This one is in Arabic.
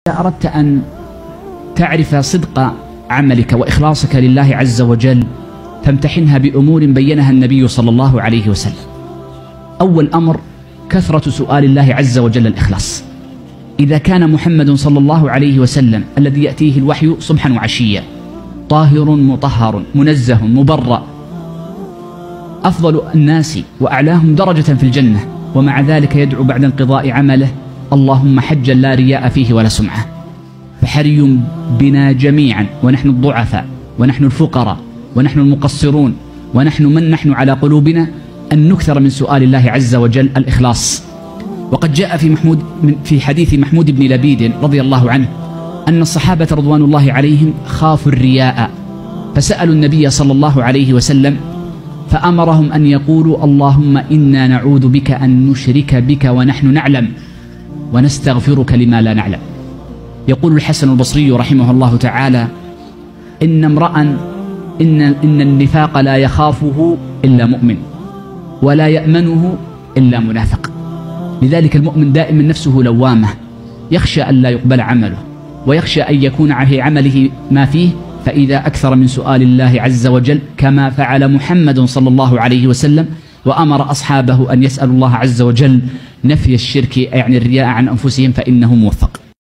إذا أردت أن تعرف صدق عملك وإخلاصك لله عز وجل فامتحنها بأمور بينها النبي صلى الله عليه وسلم. أول أمر كثرة سؤال الله عز وجل الإخلاص. إذا كان محمد صلى الله عليه وسلم الذي يأتيه الوحي صبحا وعشيا طاهر مطهر منزه مبرأ أفضل الناس وأعلاهم درجة في الجنة، ومع ذلك يدعو بعد انقضاء عمله اللهم حجا لا رياء فيه ولا سمعة. فحري بنا جميعا ونحن الضعفاء ونحن الفقراء ونحن المقصرون ونحن من نحن على قلوبنا أن نكثر من سؤال الله عز وجل الإخلاص. وقد جاء في حديث محمود بن لبيد رضي الله عنه أن الصحابة رضوان الله عليهم خافوا الرياء فسألوا النبي صلى الله عليه وسلم فأمرهم أن يقولوا اللهم إنا نعوذ بك أن نشرك بك ونحن نعلم ونستغفرك لما لا نعلم. يقول الحسن البصري رحمه الله تعالى إن امرأ إن النفاق لا يخافه إلا مؤمن ولا يأمنه إلا منافق. لذلك المؤمن دائما نفسه لوامة، يخشى أن لا يقبل عمله ويخشى أن يكون في عمله ما فيه، فإذا أكثر من سؤال الله عز وجل كما فعل محمد صلى الله عليه وسلم وأمر أصحابه أن يسألوا الله عز وجل نفي الشرك يعني الرياء عن أنفسهم فإنه موفق.